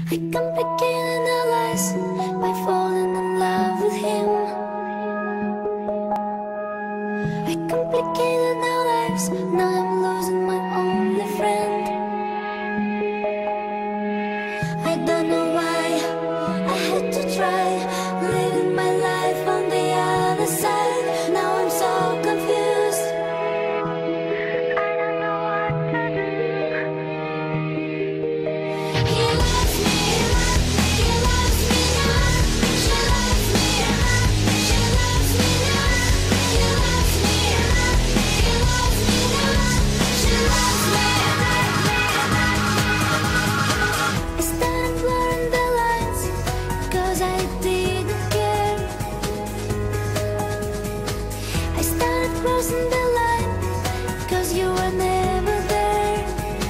I can begin and analyze by falling in love with him. I complicated our lives, now I'm losing my only friend. I don't know why I had to try living my life on the other side. Now I'm so confused, I don't know what to do. He loves me, he loves me now. She loves me, she loves me now. He loves me, he loves me now. She loves me. I started blurring the lines, cause I didn't care. I started crossing the line, cause you were never there.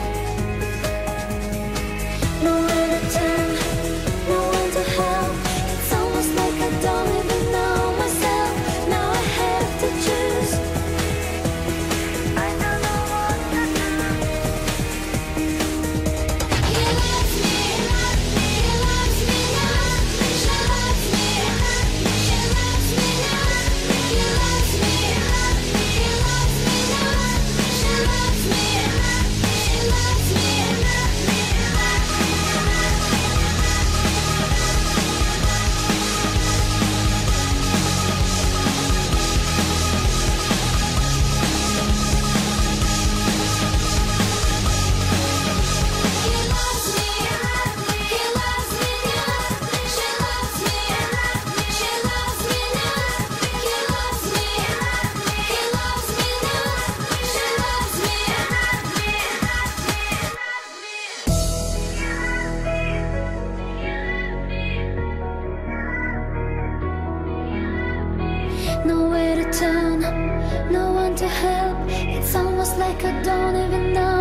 Nowhere to turn, no one to help. It's almost like I don't even know myself. Now I have to choose, I don't know what to do. He loves me, he loves me now. She loves me, she loves me now. He loves me, he loves me now. She loves me, she loves me. He loves me, he loves me now. She loves me, she loves me now. He loves me, he loves me now. She loves me. Nowhere to turn, no one to help. It's almost like I don't even know